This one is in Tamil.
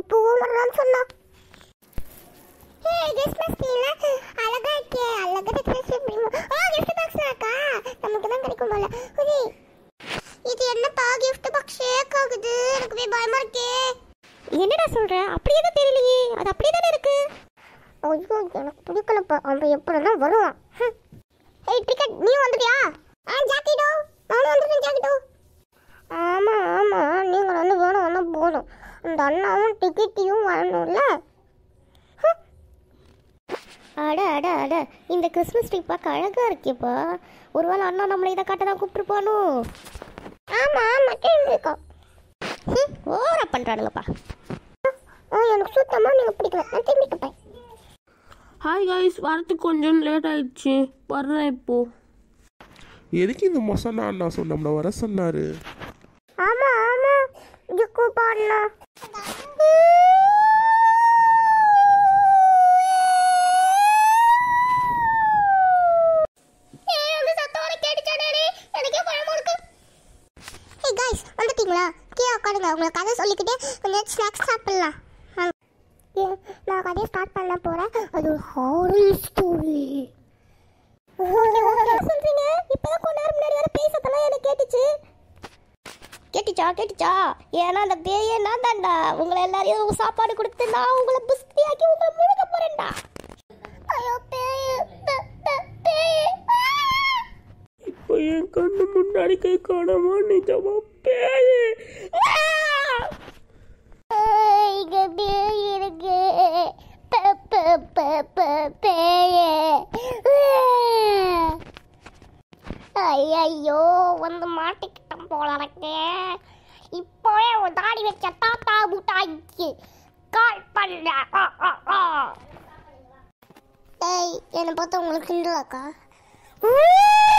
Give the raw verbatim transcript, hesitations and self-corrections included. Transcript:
இப்பவும் வரலான்னு சொன்னா. ஏய் கிறிஸ்மஸ் ட்ரீல அழகா இருக்கே, அழகா டெக்கரேஷன் பண்ணி. ஓ gift box இருக்கா? நமக்கு தான் கிடைக்கும் போல. ஓகே. இது என்னப்பா gift box ஷேக் ஆகுது. எனக்கு பயமா இருக்கே. என்னடா சொல்ற? அப்படியே தான் தெரியலையே. அது அப்படியே தானே இருக்கு. ஐயோ எனக்கு பிடிக்கலப்பா. அவன் எப்படிலாம் வருவான். ஏய் டிக்கெட் நீ வந்துட்டியா? ஆ ஜாக்கிடோ நானும் வந்துட்டேன் ஜாக்கிடோ. ஆமாம் ஆமாம் நீங்கள் வந்து வேணும் ஒன்றும் போகணும். அந்த அண்ணாவும் டிக்கெட்டையும் வரணும்ல. அட அட அட இந்த கிறிஸ்மஸ் ட்ரீ பார்க்க அழகாக இருக்கேப்பா. ஒருவேளை அண்ணா நம்மளை இதை காட்ட தான் கூப்பிட்டுருப்பானோ? ஆமாம் மட்டும் இருக்கா. ஓரா பண்ணுறானுங்கப்பா. எனக்கு சுத்தமாக நீங்கள் பிடிக்கல. நான் திரும்பி கேட்பேன். ஹாய் காய்ஸ், வரத்துக்கு கொஞ்சம் லேட் ஆயிடுச்சு. வர்றேன் இப்போ. எதுக்கு இந்த மொசனா அண்ணா சொன்னோம்னா வர சொன்னாரு? ஆமா ஆமா ஜுக்கு பாண்ணா. உங்களை கதை சொல்லிக்கிட்டே கொஞ்சம் ஸ்நாக்ஸ் சாப்பிடலாம். நான் கதையை ஸ்டார்ட் பண்ண போறேன். அது ஒரு ஹாரர் ஸ்டோரி. சொல்றீங்க? இப்பதான் கொஞ்ச நேரம் முன்னாடி வர பேசத்தெல்லாம் எனக்கு கேட்டுச்சு. கேட்டுச்சா கேட்டுச்சா? ஏன்னா அந்த பேயே நான் தான்டா. உங்களை எல்லாரையும் சாப்பாடு கொடுத்து நான் உங்களை புஸ்தி ஆக்கி உங்களை முழுக போறேன்டா. ஐயோ பேயே பேயே. இப்போ என் கண்ணு முன்னாடி கை காணாம நிஜமா பேயே. இங்க பேய் இருக்கு. பேயே. ஐயோ வந்து மாட்டிக்கிட்டோம் போல இருக்கு. இப்போவே ஒரு தாடி வச்ச தாத்தா முட்டாய்க்கு கால் பண்ண. என்னை பார்த்தா உங்களுக்கு கிண்டலாக்கா?